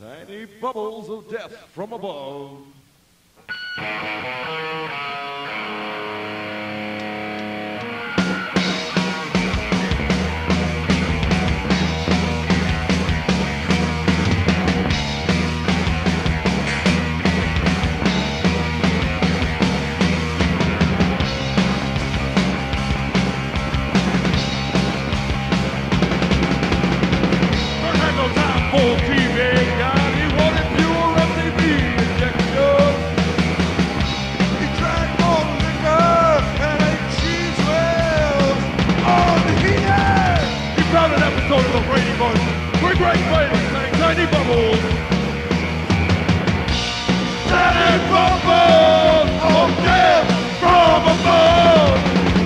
Tiny bubbles of death from above. We're great fighters, saying tiny bubbles. Tiny bubbles of death from above.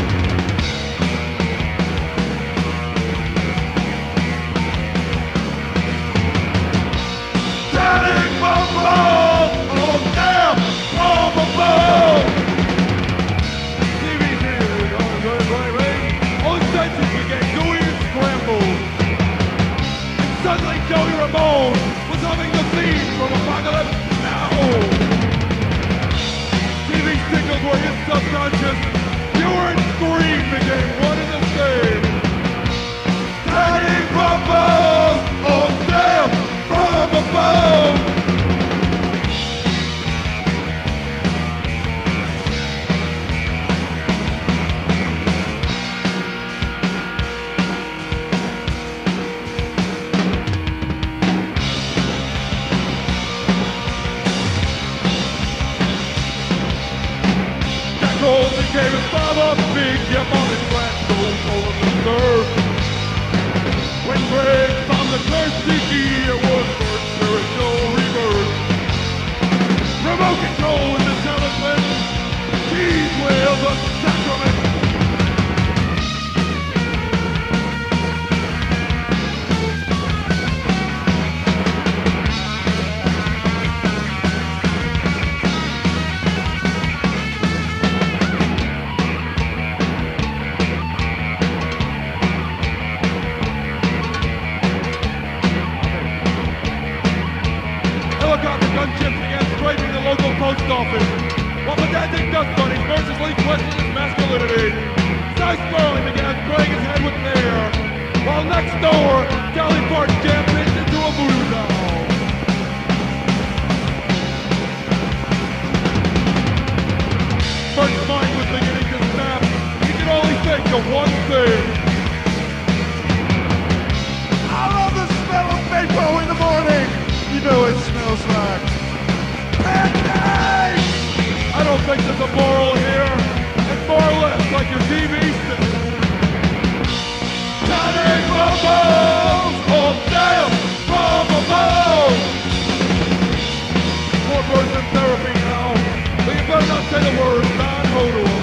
Tiny bubbles of death from above. TV's here, on the right, all the senses we get gooey and scrambled. Suddenly Joey Ramone was humming the theme from Apocalypse Now. TV signals were his subconscious. Viewer and screen became one and the same. Tiny bubbles of death from above. Became his father, big, yeah, on his glass gold over the surf. When Greg found the thirsty key, it was for spiritual rebirth. Remote control in the talisman, cheese whales of sacrament. Post office, while pedantic dust bunnies mercilessly questioned his masculinity. Cy Sperling began spraying his head with air, while next door, Dolly Parton jam pitched into a voodoo doll. Bert's mind was beginning to snap. He could only think of one thing. I love the smell of maple in the morning. You know it smells like pancakes! I don't think there's a moral here. It's more or less like your TV system. Tiny bubbles of death from above. More person therapy now, but you better not say the word non-hodl.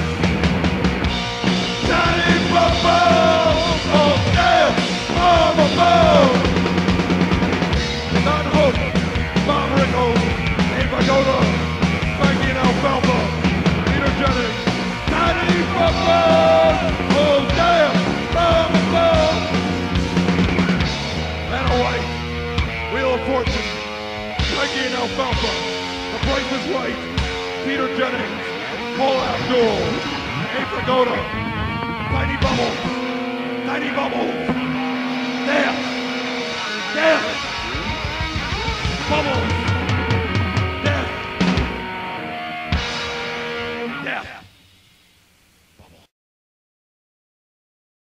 Tiny bubbles of death from above. Non-hodl, non-wrinkle. If I go to Frankie and Alfalfa, energetic, tiny bubbles of death from above. And a white, Wheel of Fortune, Frankie and Alfalfa, The Price is Right, Peter Jennings, Paul Abdul, Ace Agoda, tiny bubbles, death, bubbles.